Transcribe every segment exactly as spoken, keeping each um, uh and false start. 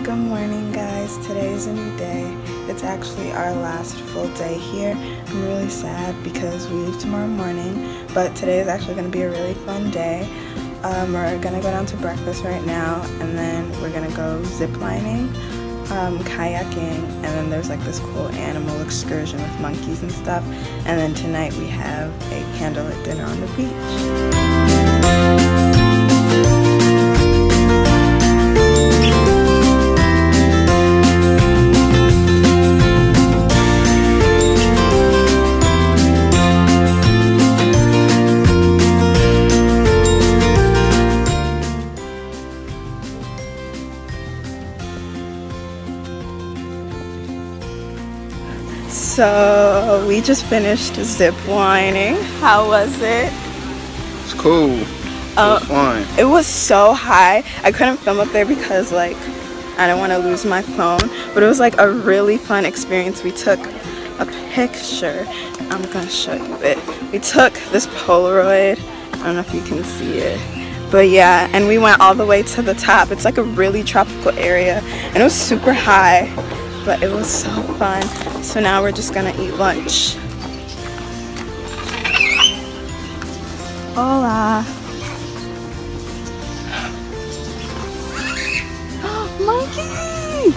Good morning, guys. Today's a new day. It's actually our last full day here. I'm really sad because we leave tomorrow morning, but today is actually going to be a really fun day. Um, we're going to go down to breakfast right now, and then we're going to go zip lining, um, kayaking, and then there's like this cool animal excursion with monkeys and stuff. And then tonight we have a candlelit dinner on the beach. So we just finished zip lining. How was it? It's cool. It uh, was fun. It was so high. I couldn't film up there because like I don't want to lose my phone. But it was like a really fun experience. We took a picture. I'm gonna show you it. We took this Polaroid. I don't know if you can see it. But yeah, and we went all the way to the top. It's like a really tropical area and it was super high. But it was so fun. So now we're just gonna eat lunch. Hola. Monkey!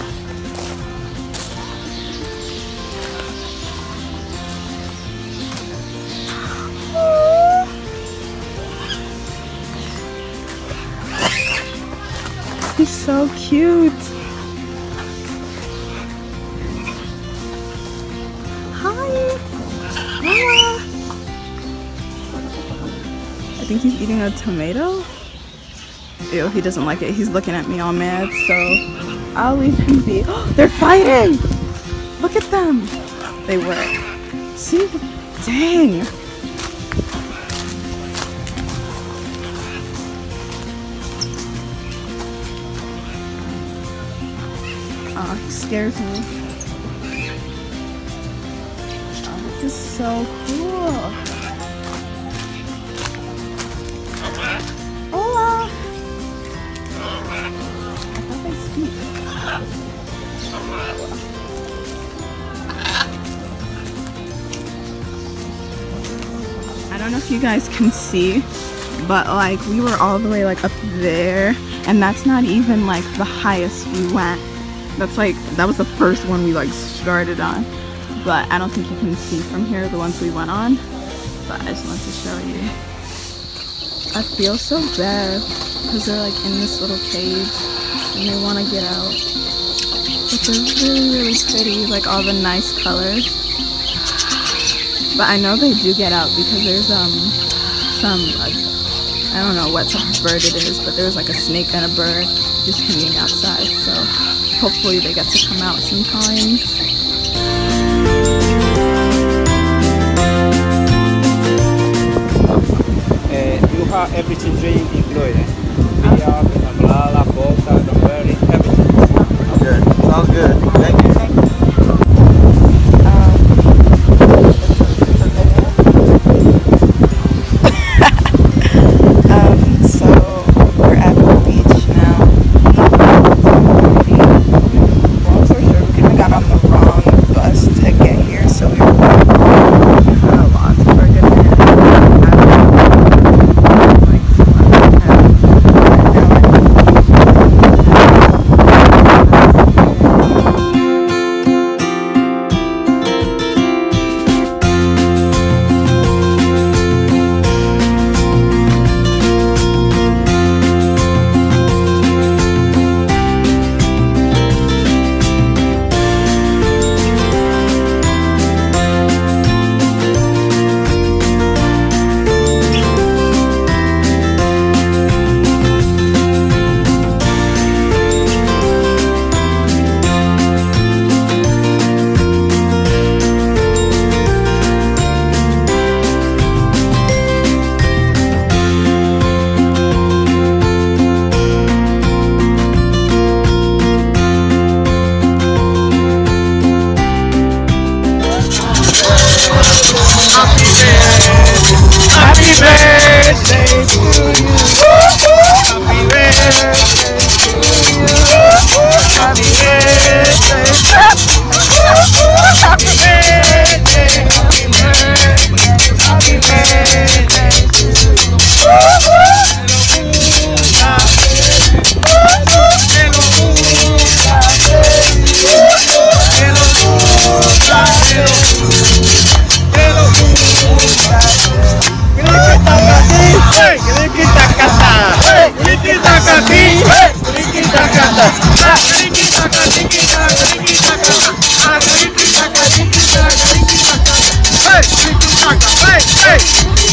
Oh. He's so cute. I think he's eating a tomato. Ew, he doesn't like it. He's looking at me all mad, so I'll leave him be. They're fighting! Look at them! They were. See? Dang! Oh, he scares me. Oh, this is so cool. Hola! I thought they speak. I don't know if you guys can see, but like we were all the way like up there, and that's not even like the highest we went. That's like, that was the first one we like started on, but I don't think you can see from here the ones we went on, but I just wanted to show you. I feel so bad because they're like in this little cage and they want to get out. But they're really, really pretty, like all the nice colors. But I know they do get out because there's um some, like, I don't know what type of bird it is, but there's like a snake and a bird just hanging outside. So hopefully they get to come out sometimes. Everything drink included. Beer, Coca-Cola, vodka, cranberry, everything. Good. Sounds good. Thank you. um, so we're at the beach now. Long story short, we kind of got on the wrong bus to get here, so we were kind of lost for a good minute. Hey!